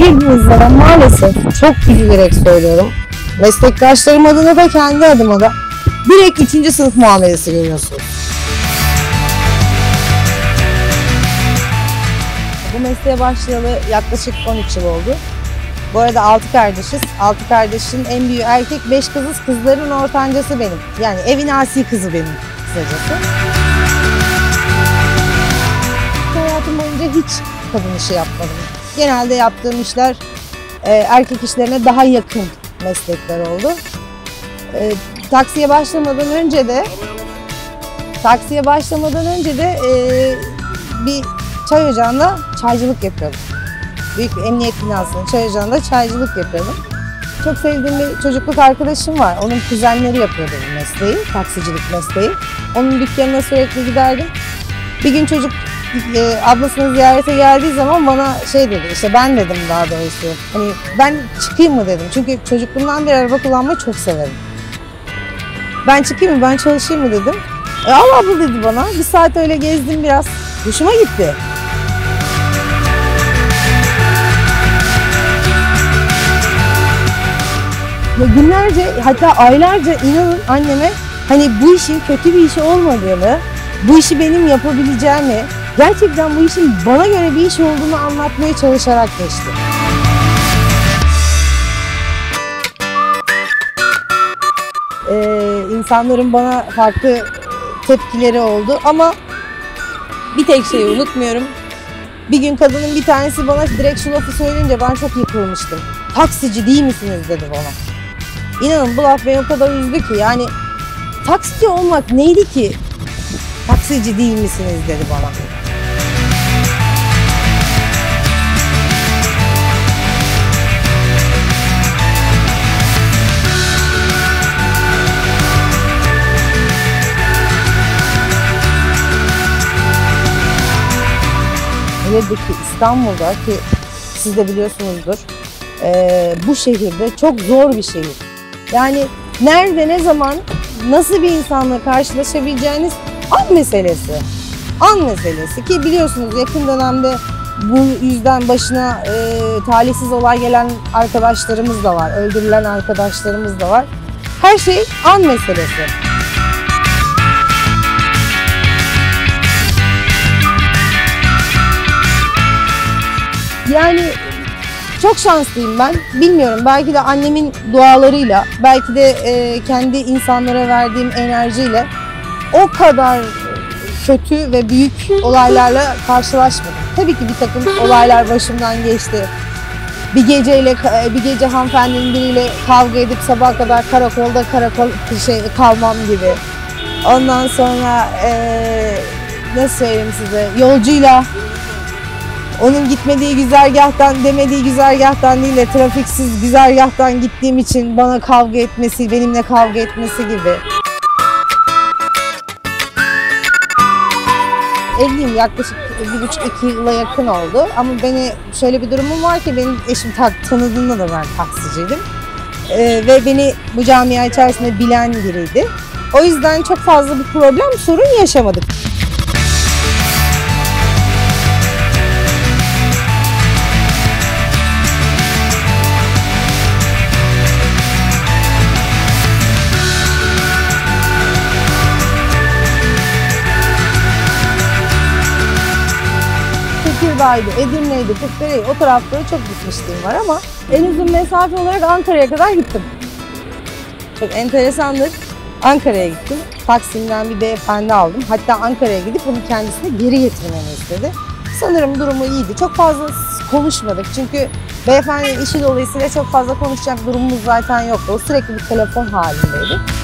girdiğiniz zaman maalesef çok üzülerek söylüyorum. Meslektaşlarım adına da kendi adıma da direkt 3. sınıf muamelesi görüyorsunuz. Bu mesleğe başlayalı yaklaşık 13 yıl oldu. Bu arada 6 kardeşiz. 6 kardeşin en büyüğü erkek, 5 kızız. Kızların ortancası benim. Yani evin asi kızı benim kısacası. Hayatım boyunca hiç kadın işi yapmadım. Genelde yaptığım işler erkek işlerine daha yakın meslekler oldu. Taksiye başlamadan önce de bir çay ocağında çaycılık yapıyordum. Büyük bir emniyet binasının çay ocağında çaycılık yapıyordum. Çok sevdiğim bir çocukluk arkadaşım var. Onun kuzenleri yapıyordu bu mesleği, taksicilik mesleği. Onun dükkanına sürekli giderdim. Bir gün çocuk ablasını ziyarete geldiği zaman bana şey dedi, işte ben dedim daha doğrusu. Hani ben çıkayım mı dedim. Çünkü çocukluğumdan beri araba kullanmayı çok severim. Ben çıkayım mı, ben çalışayım mı dedim. Al abla dedi bana. Bir saat öyle gezdim biraz. Hoşuma gitti. Ya günlerce, hatta aylarca inanın anneme hani bu işin kötü bir iş olmadığını, bu işi benim yapabileceğimi, gerçekten bu işin bana göre bir iş olduğunu anlatmaya çalışarak geçti. İnsanların bana farklı tepkileri oldu ama bir tek şeyi unutmuyorum. Bir gün kadının bir tanesi bana direkt şu lafı söyleyince ben çok yıkılmıştım. Taksici değil misiniz dedi bana. İnanın bu laf beni o kadar üzdü ki, yani taksici olmak neydi ki? Taksici değil misiniz dedi bana. Hele ki İstanbul'da, ki siz de biliyorsunuzdur, bu şehirde çok zor bir şehir. Yani nerede, ne zaman, nasıl bir insanla karşılaşabileceğiniz an meselesi. An meselesi ki biliyorsunuz yakın dönemde bu yüzden başına talihsiz olay gelen arkadaşlarımız da var, öldürülen arkadaşlarımız da var. Her şey an meselesi. Yani çok şanslıyım ben. Bilmiyorum, belki de annemin dualarıyla, belki de kendi insanlara verdiğim enerjiyle o kadar kötü ve büyük olaylarla karşılaşmadım. Tabii ki bir takım olaylar başımdan geçti. Bir gece hanımefendinin biriyle kavga edip sabaha kadar karakolda kalmam gibi. Ondan sonra nasıl söyleyeyim size, yolcuyla onun gitmediği güzergahtan, demediği güzergahtan değil de trafiksiz güzergahtan gittiğim için bana kavga etmesi, benimle kavga etmesi gibi. Evliyim, yaklaşık 1,5-2 yıla yakın oldu. Ama şöyle bir durumum var ki, benim eşim tanıdığında da ben taksiciydim. Ve beni bu camia içerisinde bilen biriydi. O yüzden çok fazla bir problem, sorun yaşamadık. Tekirdağ'ydı, Edirne'ydi, Kırklareli, o taraflara çok gitmişliğim var ama en uzun mesafe olarak Ankara'ya kadar gittim. Çok enteresandır. Ankara'ya gittim. Taksim'den bir beyefendi aldım. Hatta Ankara'ya gidip onu kendisine geri getirmemi istedi. Sanırım durumu iyiydi. Çok fazla konuşmadık çünkü beyefendinin işi dolayısıyla çok fazla konuşacak durumumuz zaten yoktu. O sürekli bir telefon halindeydi.